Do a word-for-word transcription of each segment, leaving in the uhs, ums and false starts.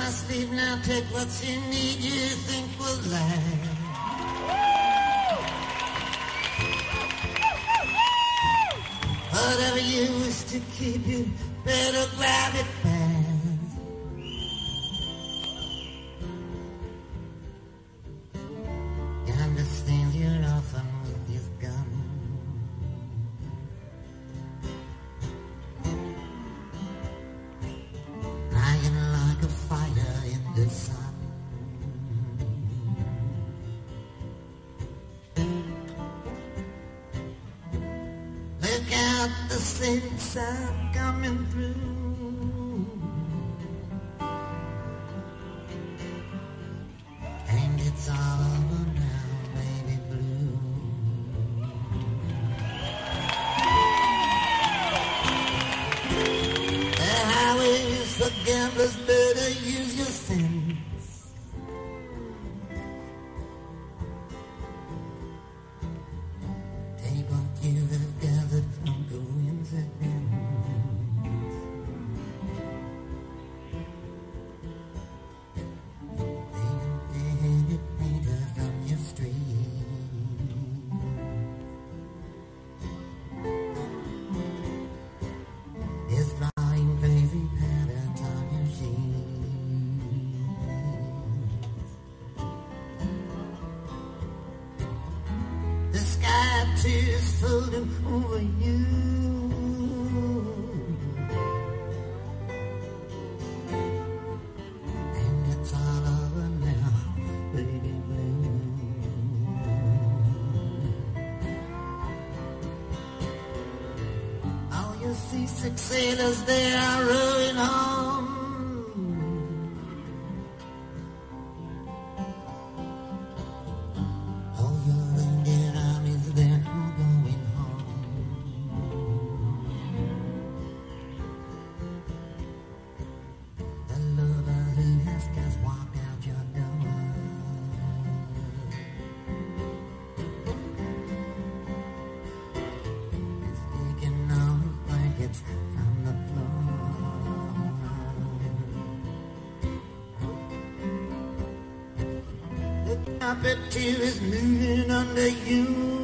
my sleeve, now take what you need, you think will last. Whatever you wish to keep, you better grab it fast. You understand you're often with his gun. Lying like a fire in the sun. Look out, the city side coming through. And it's all over now, baby blue. The highway is for gamblers, better use your sense. Take what you have gathered from coincidence. Take a painter from your street. It's drawing crazy patterns on your sheet. The sky too is folding over you. And it's all over now, baby blue. All you seasick sailors, they are rowing home. All your reindeer armies, they're all going home. The lover who has just walked out your door. Is taking all his blankets from the floor. The carpet too is moving under you.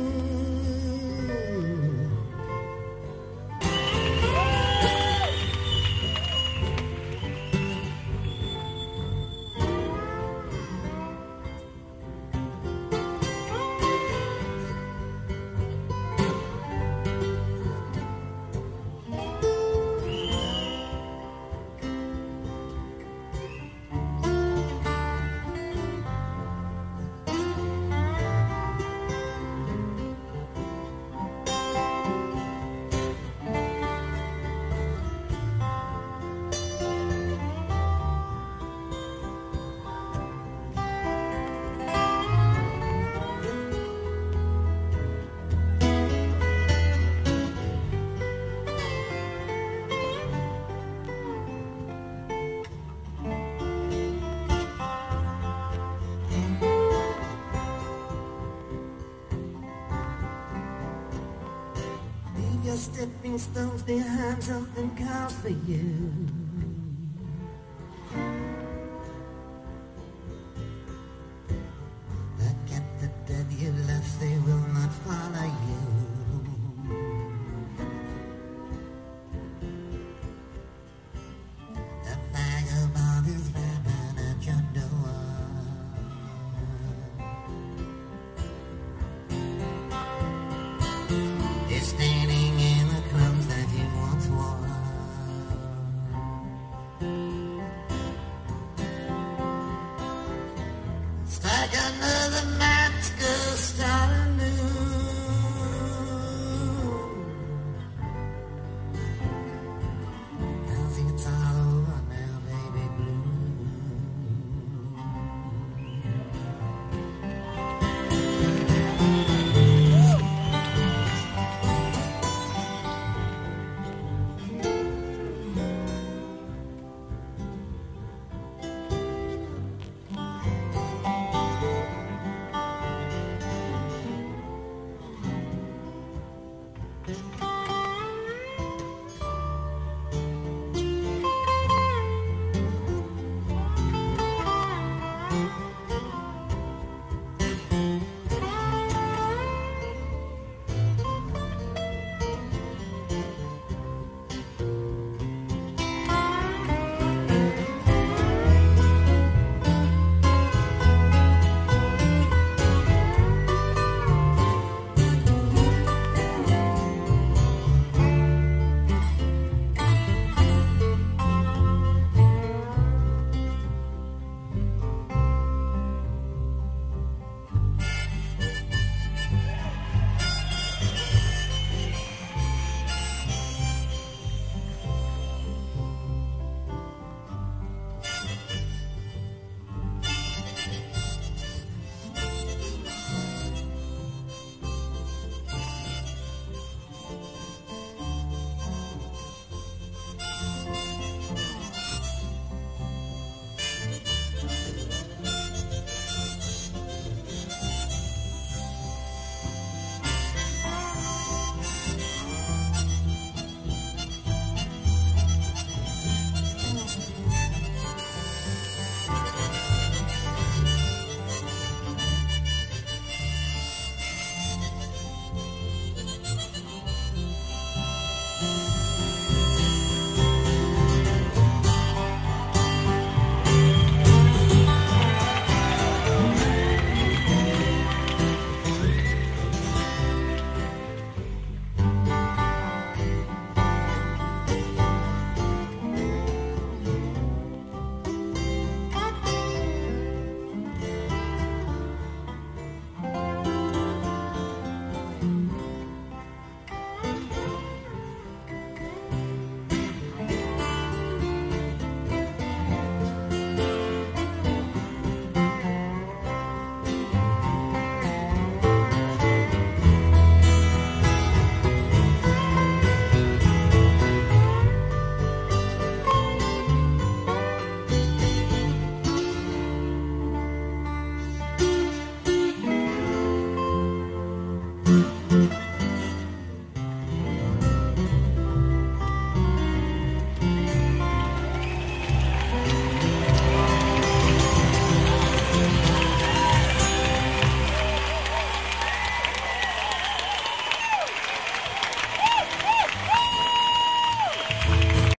Leave your stepping stones behind, something calls for you. Look at the dead you left, they will not follow you. The vagabond is rapping at your door. You're standing in the clothes that you once wore. Strike another match.